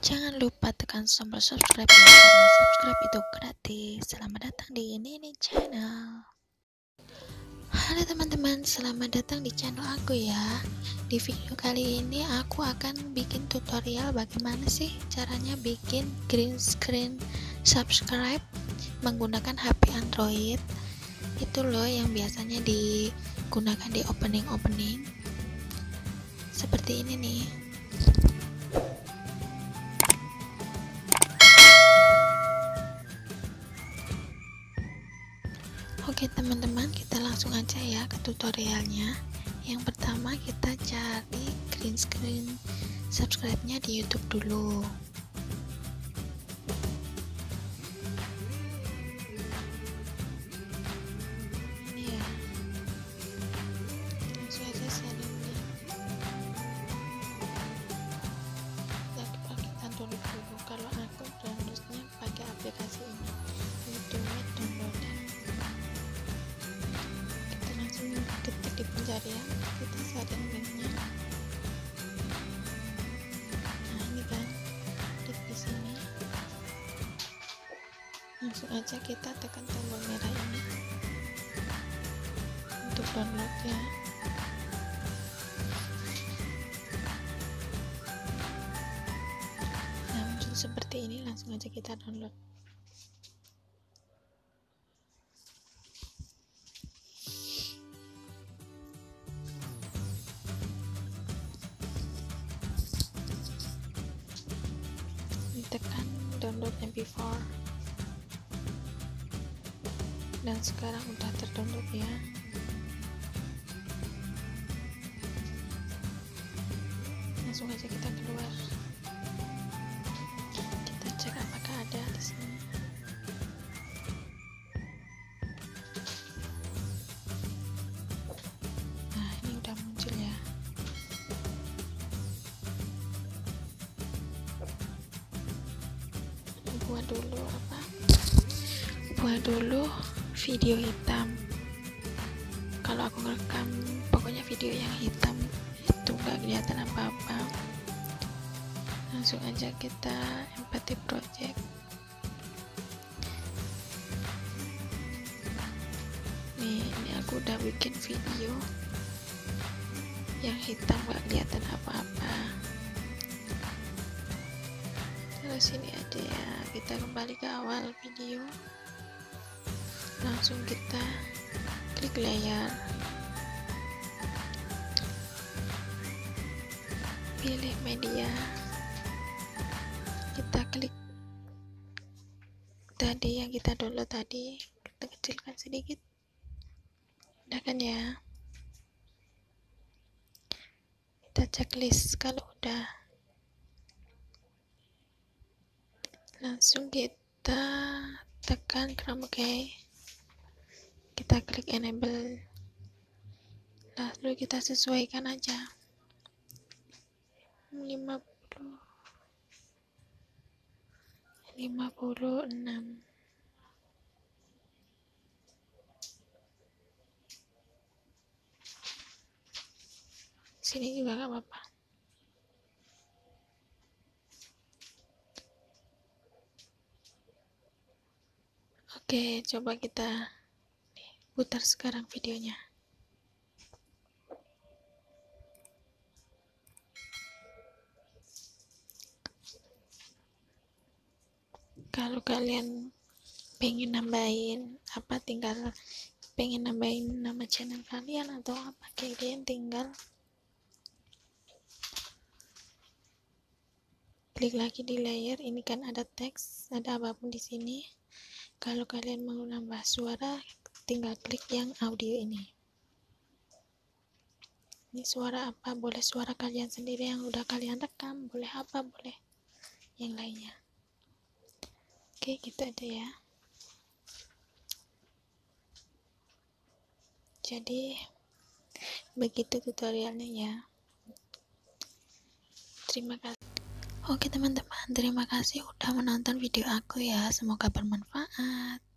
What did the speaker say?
Jangan lupa tekan tombol subscribe ya, karena subscribe itu gratis. Selamat datang di Nini Channel. Halo teman-teman, selamat datang di channel aku ya. Di video kali ini aku akan bikin tutorial bagaimana sih caranya bikin green screen subscribe menggunakan HP Android. Itu loh yang biasanya digunakan di opening seperti ini nih. Oke teman-teman, kita langsung aja ya ke tutorialnya. Yang pertama kita cari green screen subscribe-nya di YouTube dulu. Ini ya, langsung aja settingnya. Kita download dulu. Kalau aku downloadnya pakai aplikasi ini, YouTube downloader. Ketik di pencarian, kita setting linknya. Nah ini kan, klik di sini. Langsung aja kita tekan tombol merah ini untuk download ya. Nah muncul seperti ini, langsung aja kita download. Tekan download MP4 dan sekarang udah terdownload ya. Langsung aja kita keluar, kita cek apakah ada di sini. Nah ini udah muncul ya. Buat dulu video hitam. Kalau aku ngerekam pokoknya video yang hitam itu nggak kelihatan apa-apa. Langsung aja kita empathy project. Nih, ini aku udah bikin video yang hitam nggak kelihatan apa-apa. Terus ini aja ya, kita kembali ke awal video. Langsung kita klik layar, pilih media, kita klik tadi yang kita download tadi, kita kecilkan sedikit, udah kan ya. Kita checklist, kalau udah langsung kita tekan Chrome OK, kita klik enable, lalu kita sesuaikan aja 56. Sini juga gak apa-apa. Oke, coba kita putar sekarang videonya. Kalau kalian pengen nambahin apa, pengen nambahin nama channel kalian atau apa, kalian tinggal klik lagi di layer. Ini kan ada teks, ada apapun di sini. Kalau kalian mau nambah suara, tinggal klik yang audio ini. Ini suara apa, boleh suara kalian sendiri yang udah kalian rekam, boleh apa, boleh yang lainnya. Oke, gitu aja ya. Jadi begitu tutorialnya ya. Terima kasih. Oke teman-teman, terima kasih udah menonton video aku ya. Semoga bermanfaat.